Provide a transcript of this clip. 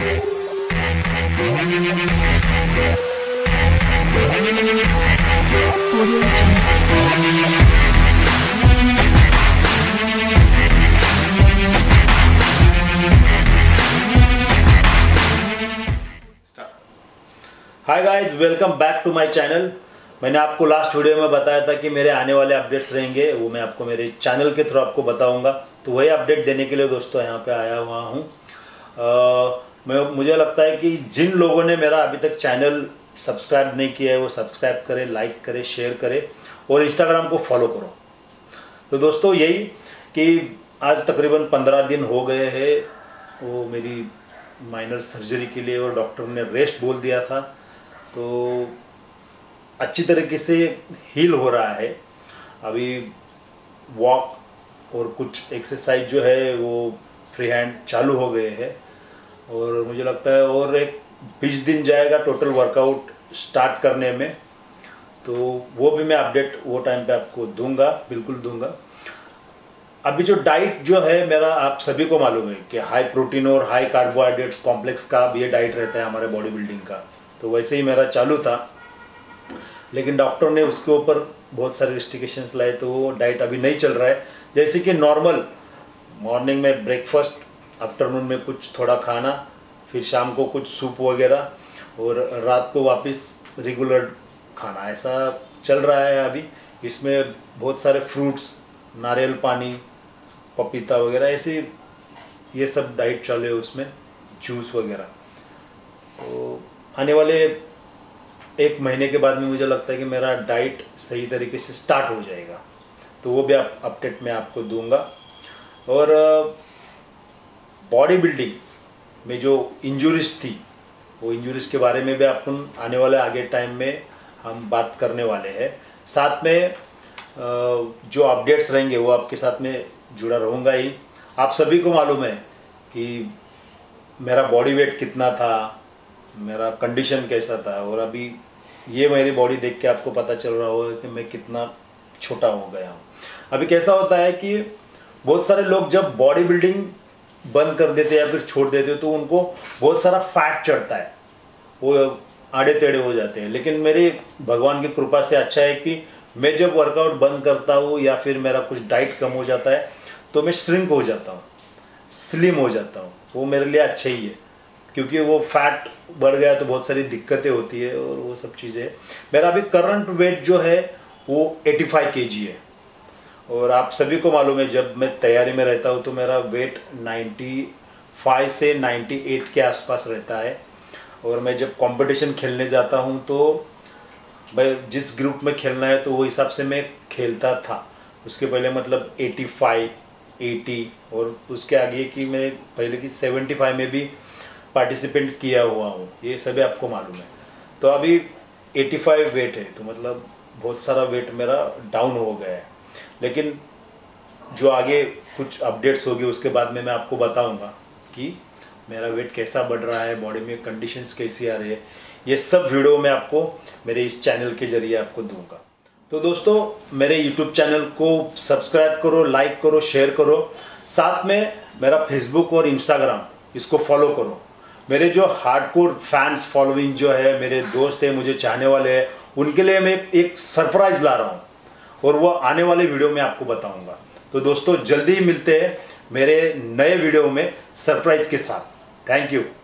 Hi guys, welcome back to my channel. मैंने आपको last video में बताया था कि मेरे आने वाले अपडेट्स रहेंगे, वो मैं आपको मेरे चैनल के थ्रू आपको बताऊंगा। तो वही अपडेट देने के लिए दोस्तों यहाँ पे आया हुआ हूँ। मुझे लगता है कि जिन लोगों ने मेरा अभी तक चैनल सब्सक्राइब नहीं किया है वो सब्सक्राइब करें, लाइक करें, शेयर करें और इंस्टाग्राम को फॉलो करो। तो दोस्तों यही कि आज तकरीबन 15 दिन हो गए हैं वो मेरी माइनर सर्जरी के लिए, और डॉक्टर ने रेस्ट बोल दिया था। तो अच्छी तरीके से हील हो रहा है। अभी वॉक और कुछ एक्सरसाइज जो है वो फ्री हैंड चालू हो गए हैं, और मुझे लगता है और एक 20 दिन जाएगा टोटल वर्कआउट स्टार्ट करने में। तो वो भी मैं अपडेट वो टाइम पे आपको दूंगा, बिल्कुल दूंगा। अभी जो डाइट जो है मेरा, आप सभी को मालूम है कि हाई प्रोटीन और हाई कार्बोहाइड्रेट कॉम्प्लेक्स का ये डाइट रहता है हमारे बॉडी बिल्डिंग का। तो वैसे ही मेरा चालू था, लेकिन डॉक्टर ने उसके ऊपर बहुत सारे रिस्ट्रिक्शंस लाए, तो वो डाइट अभी नहीं चल रहा है। जैसे कि नॉर्मल मॉर्निंग में ब्रेकफास्ट, आफ्टरनून में कुछ थोड़ा खाना, फिर शाम को कुछ सूप वगैरह, और रात को वापस रेगुलर खाना, ऐसा चल रहा है अभी। इसमें बहुत सारे फ्रूट्स, नारियल पानी, पपीता वगैरह, ऐसे ये सब डाइट चले उसमें, जूस वगैरह। तो आने वाले 1 महीने के बाद में मुझे लगता है कि मेरा डाइट सही तरीके से स्टार्ट हो जाएगा। तो वो भी अपडेट मैं आपको दूंगा। और बॉडी बिल्डिंग में जो इंजुरीज थी, वो इंजुरीज के बारे में भी अपन आने वाले आगे टाइम में हम बात करने वाले हैं। साथ में जो अपडेट्स रहेंगे वो आपके साथ में जुड़ा रहूँगा ही। आप सभी को मालूम है कि मेरा बॉडी वेट कितना था, मेरा कंडीशन कैसा था, और अभी ये मेरी बॉडी देख के आपको पता चल रहा होगा कि मैं कितना छोटा हो गया हूँ। अभी कैसा होता है कि बहुत सारे लोग जब बॉडी बिल्डिंग बंद कर देते हैं या फिर छोड़ देते हैं तो उनको बहुत सारा फैट चढ़ता है, वो आड़े टेढ़े हो जाते हैं। लेकिन मेरी भगवान की कृपा से अच्छा है कि मैं जब वर्कआउट बंद करता हूँ या फिर मेरा कुछ डाइट कम हो जाता है तो मैं श्रिंक हो जाता हूँ, स्लिम हो जाता हूँ। वो मेरे लिए अच्छा ही है, क्योंकि वो फैट बढ़ गया तो बहुत सारी दिक्कतें होती है और वो सब चीज़ें। मेरा अभी करंट वेट जो है वो 85 kg है, और आप सभी को मालूम है जब मैं तैयारी में रहता हूँ तो मेरा वेट 95 से 98 के आसपास रहता है। और मैं जब कंपटीशन खेलने जाता हूँ तो भाई जिस ग्रुप में खेलना है तो वो हिसाब से मैं खेलता था। उसके पहले मतलब 85, 80 और उसके आगे कि मैं पहले की 75 में भी पार्टिसिपेंट किया हुआ हूँ, ये सभी आपको मालूम है। तो अभी 85 वेट है, तो मतलब बहुत सारा वेट मेरा डाउन हो गया है। लेकिन जो आगे कुछ अपडेट्स होगी उसके बाद में मैं आपको बताऊंगा कि मेरा वेट कैसा बढ़ रहा है, बॉडी में कंडीशंस कैसी आ रही है। ये सब वीडियो मैं आपको मेरे इस चैनल के जरिए आपको दूंगा। तो दोस्तों मेरे यूट्यूब चैनल को सब्सक्राइब करो, लाइक करो, शेयर करो। साथ में मेरा फेसबुक और इंस्टाग्राम इसको फॉलो करो। मेरे जो हार्डकोर फैंस फॉलोइंग जो है, मेरे दोस्त हैं, मुझे चाहने वाले हैं, उनके लिए मैं एक सरप्राइज़ ला रहा हूँ, और वो आने वाले वीडियो में आपको बताऊँगा। तो दोस्तों जल्दी ही मिलते हैं मेरे नए वीडियो में सरप्राइज़ के साथ। Thank you.